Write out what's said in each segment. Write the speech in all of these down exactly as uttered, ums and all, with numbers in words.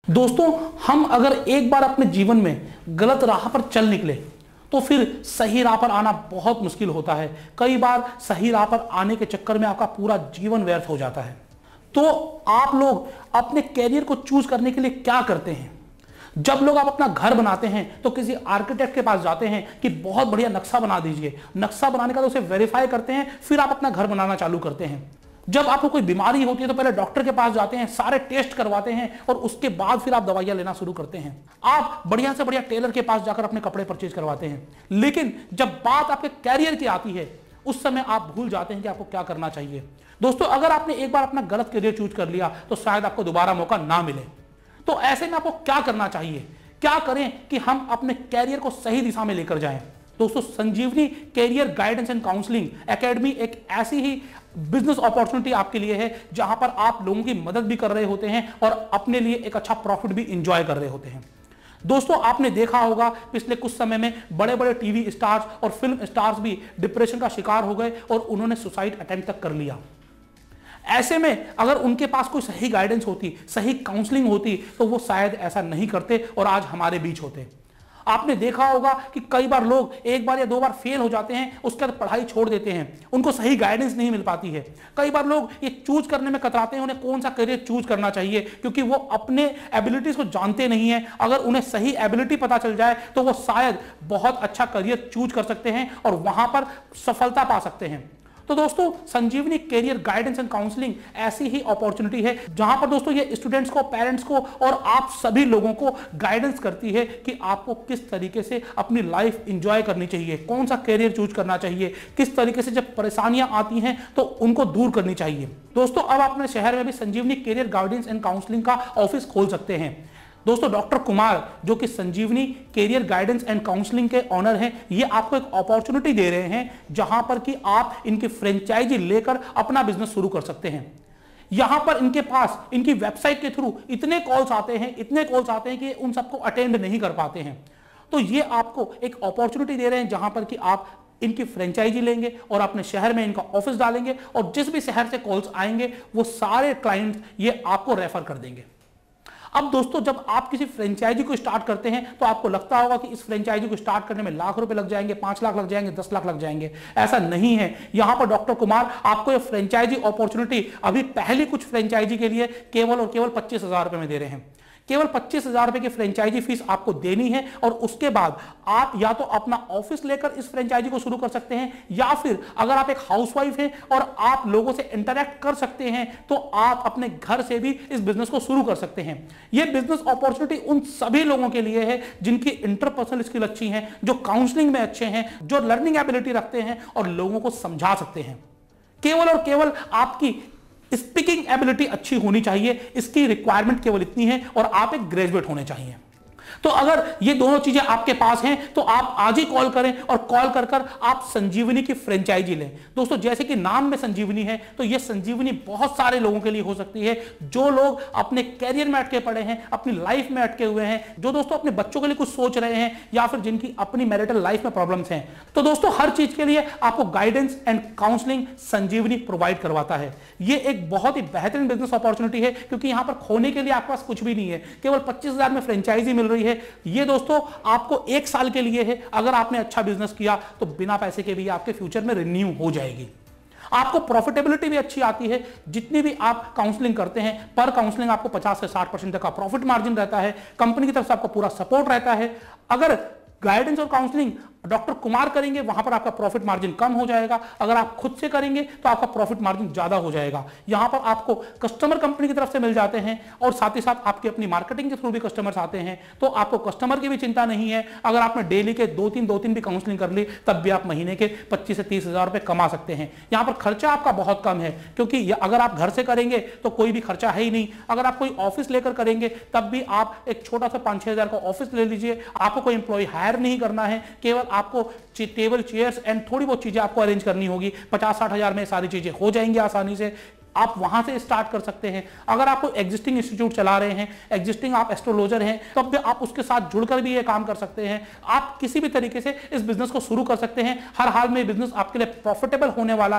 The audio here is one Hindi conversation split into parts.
दोस्तों, हम अगर एक बार अपने जीवन में गलत राह पर चल निकले तो फिर सही राह पर आना बहुत मुश्किल होता है। कई बार सही राह पर आने के चक्कर में आपका पूरा जीवन व्यर्थ हो जाता है। तो आप लोग अपने कैरियर को चूज करने के लिए क्या करते हैं? जब लोग आप अपना घर बनाते हैं तो किसी आर्किटेक्ट के पास जाते हैं कि बहुत बढ़िया नक्शा बना दीजिए। नक्शा बनाने का तो उसे वेरीफाई करते हैं, फिर आप अपना घर बनाना चालू करते हैं। जब आपको कोई बीमारी होती है तो पहले डॉक्टर के पास जाते हैं, सारे टेस्ट करवाते हैं और उसके बाद फिर आप दवाइयां लेना शुरू करते हैं। आप बढ़िया से बढ़िया टेलर के पास जाकर अपने कपड़े परचेज करवाते हैं। लेकिन जब बात आपके कैरियर की आती है उस समय आप भूल जाते हैं कि आपको क्या करना चाहिए। दोस्तों, अगर आपने एक बार अपना गलत कैरियर चूज कर लिया तो शायद आपको दोबारा मौका ना मिले। तो ऐसे में आपको क्या करना चाहिए? क्या करें कि हम अपने कैरियर को सही दिशा में लेकर जाएं? दोस्तों, Sanjeevani career guidance and counselling academy एक ऐसी ही बिजनेस अपॉर्चुनिटी आपके लिए है जहां पर आप लोगों की मदद भी कर रहे होते हैं और अपने लिए एक अच्छा प्रॉफिट भी एंजॉय कर रहे होते हैं। दोस्तों, आपने देखा होगा पिछले कुछ समय में बड़े बड़े टीवी स्टार्स और फिल्म स्टार्स भी डिप्रेशन का शिकार हो गए और उन्होंने सुसाइड अटेम्प्ट तक कर लिया। ऐसे में अगर उनके पास कोई सही गाइडेंस होती, सही काउंसलिंग होती तो वो शायद ऐसा नहीं करते और आज हमारे बीच होते। आपने देखा होगा कि कई बार लोग एक बार या दो बार फेल हो जाते हैं, उसके बाद पढ़ाई छोड़ देते हैं, उनको सही गाइडेंस नहीं मिल पाती है। कई बार लोग ये चूज करने में कतराते हैं उन्हें कौन सा करियर चूज करना चाहिए, क्योंकि वो अपने एबिलिटीज को जानते नहीं है। अगर उन्हें सही एबिलिटी पता चल जाए तो वो शायद बहुत अच्छा करियर चूज कर सकते हैं और वहां पर सफलता पा सकते हैं। तो दोस्तों, Sanjeevani career guidance and counselling ऐसी ही अपॉर्चुनिटी है जहां पर दोस्तों ये स्टूडेंट्स को, पेरेंट्स को और आप सभी लोगों को गाइडेंस करती है कि आपको किस तरीके से अपनी लाइफ एंजॉय करनी चाहिए, कौन सा कैरियर चूज करना चाहिए, किस तरीके से जब परेशानियां आती हैं तो उनको दूर करनी चाहिए। दोस्तों, अब आप अपने शहर में भी Sanjeevani career guidance and counselling का ऑफिस खोल सकते हैं। दोस्तों, डॉक्टर कुमार जो कि Sanjeevani career guidance and counselling के ऑनर हैं, ये आपको एक अपॉर्चुनिटी दे रहे हैं जहां पर कि आप इनकी फ्रेंचाइजी लेकर अपना बिजनेस शुरू कर सकते हैं। यहां पर इनके पास इनकी वेबसाइट के थ्रू इतने कॉल्स आते हैं इतने कॉल्स आते हैं कि उन सबको अटेंड नहीं कर पाते हैं। तो ये आपको एक अपॉर्चुनिटी दे रहे हैं जहां पर कि आप इनकी फ्रेंचाइजी लेंगे और अपने शहर में इनका ऑफिस डालेंगे और जिस भी शहर से कॉल्स आएंगे वो सारे क्लाइंट्स ये आपको रेफर कर देंगे। अब दोस्तों, जब आप किसी फ्रेंचाइजी को स्टार्ट करते हैं तो आपको लगता होगा कि इस फ्रेंचाइजी को स्टार्ट करने में लाख रुपए लग जाएंगे, पांच लाख लग जाएंगे, दस लाख लग जाएंगे। ऐसा नहीं है। यहां पर डॉक्टर कुमार आपको ये फ्रेंचाइजी अपॉर्चुनिटी अभी पहली कुछ फ्रेंचाइजी के लिए केवल और केवल पच्चीस हजार रुपए में दे रहे हैं। केवल पच्चीस हजार रुपए की फ्रेंचाइजी फीस आपको देनी है और उसके बाद आप या तो अपना ऑफिस लेकर इस फ्रेंचाइजी को शुरू कर सकते हैं या फिर अगर आप एक हाउसवाइफ हैं और आप लोगों से इंटरैक्ट कर सकते हैं तो आप अपने घर से भी इस बिजनेस को शुरू कर सकते हैं। यह बिजनेस अपॉर्चुनिटी उन सभी लोगों के लिए है जिनकी इंटरपर्सनल स्किल अच्छी है, जो काउंसलिंग में अच्छे हैं, जो लर्निंग एबिलिटी रखते हैं और लोगों को समझा सकते हैं। केवल और केवल आपकी स्पीकिंग एबिलिटी अच्छी होनी चाहिए, इसकी रिक्वायरमेंट केवल इतनी है और आप एक ग्रेजुएट होने चाहिए। तो अगर ये दोनों चीजें आपके पास हैं तो आप आज ही कॉल करें और कॉल कर कर आप संजीवनी की फ्रेंचाइजी लें। दोस्तों, जैसे कि नाम में संजीवनी है तो ये संजीवनी बहुत सारे लोगों के लिए हो सकती है, जो लोग अपने कैरियर में अटके पड़े हैं, अपनी लाइफ में अटके हुए हैं, जो दोस्तों अपने बच्चों के लिए कुछ सोच रहे हैं या फिर जिनकी अपनी मैरिटल लाइफ में प्रॉब्लम्स हैं। तो दोस्तों, हर चीज के लिए आपको guidance and counselling Sanjeevani provide करवाता है। ये एक बहुत ही बेहतरीन बिजनेस अपॉर्चुनिटी है क्योंकि यहां पर खोने के लिए आपके पास कुछ भी नहीं है। केवल पच्चीस हजार में फ्रेंचाइजी मिल रही है। ये दोस्तों आपको एक साल के लिए है। अगर आपने अच्छा बिजनेस किया तो बिना पैसे के भी आपके फ्यूचर में रिन्यू हो जाएगी। आपको प्रॉफिटेबिलिटी भी अच्छी आती है। जितनी भी आप काउंसलिंग करते हैं पर काउंसलिंग आपको पचास से साठ परसेंट तक का प्रॉफिट मार्जिन रहता है। कंपनी की तरफ से आपको पूरा सपोर्ट रहता है। अगर गाइडेंस और काउंसलिंग डॉक्टर कुमार करेंगे वहां पर आपका प्रॉफिट मार्जिन कम हो जाएगा। अगर आप खुद से करेंगे तो आपका प्रॉफिट मार्जिन ज्यादा हो जाएगा। यहां पर आपको कस्टमर कंपनी की तरफ से मिल जाते हैं और साथ ही साथ आपकी अपनी मार्केटिंग के थ्रू भी कस्टमर्स आते हैं, तो आपको कस्टमर की भी चिंता नहीं है। अगर आपने डेली के दो तीन दो तीन भी काउंसलिंग कर ली तब भी आप महीने के पच्चीस से तीस हजार रुपए कमा सकते हैं। यहां पर खर्चा आपका बहुत कम है क्योंकि अगर आप घर से करेंगे तो कोई भी खर्चा है ही नहीं। अगर आप कोई ऑफिस लेकर करेंगे तब भी आप एक छोटा सा पांच छह हजार का ऑफिस ले लीजिए। आपको कोई एम्प्लॉय हायर नहीं करना है, केवल आपको टेबल, चेयर्स एंड थोड़ी बहुत चीजें आपको अरेंज करनी होगी। पचास साठ हजार में सारी चीजें हो जाएंगी आसानी से। आप वहां से स्टार्ट कर सकते हैं। अगर आप कोई एग्जिस्टिंग इंस्टीट्यूट चला रहे हैं, एग्जिस्टिंग आप एस्ट्रोलॉजर हैं, तब भी आप उसके साथ जुड़कर भी ये काम कर सकते हैं। आप किसी भी तरीके से इस बिजनेस को शुरू कर सकते हैं। हर हाल में बिजनेस आपके लिए प्रॉफिटेबल होने वाला है।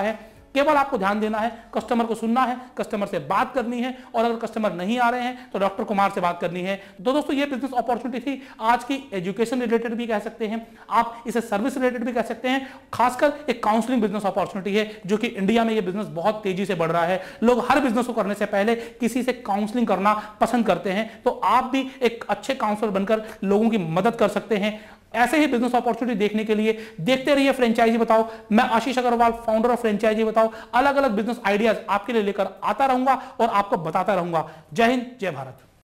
केवल आपको ध्यान देना है, कस्टमर को सुनना है, कस्टमर से बात करनी है, और अगर कस्टमर नहीं आ रहे हैं तो डॉक्टर कुमार से बात करनी है। तो दोस्तों ये बिजनेस अपॉर्चुनिटी थी आज की, एजुकेशन रिलेटेड भी कह सकते हैं आप, इसे सर्विस रिलेटेड भी कह सकते हैं, खासकर एक काउंसलिंग बिजनेस अपॉर्चुनिटी है जो कि इंडिया में ये बिजनेस बहुत तेजी से बढ़ रहा है। लोग हर बिजनेस को करने से पहले किसी से काउंसलिंग करना पसंद करते हैं, तो आप भी एक अच्छे काउंसलर बनकर लोगों की मदद कर सकते हैं। ऐसे ही बिजनेस अपॉर्चुनिटी देखने के लिए देखते रहिए फ्रेंचाइजी बताओ। मैं Ashish Agarwal, founder of franchise Batao, अलग अलग बिजनेस आइडियाज आपके लिए लेकर आता रहूंगा और आपको बताता रहूंगा। जय हिंद, जय भारत।